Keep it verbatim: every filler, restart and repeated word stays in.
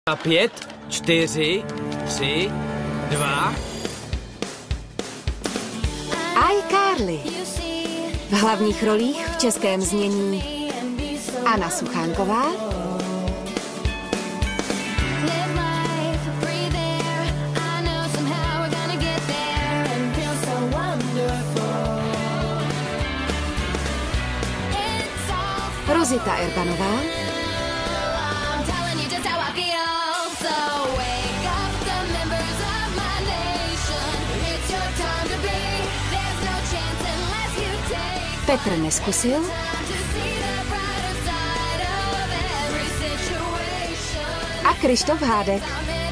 A pět, čtyři, tři, dva. iCarly. V hlavních rolích v českém znění Anna Suchánková, Rozita Erbanová, Petr Neskusil a Krištof Hádek.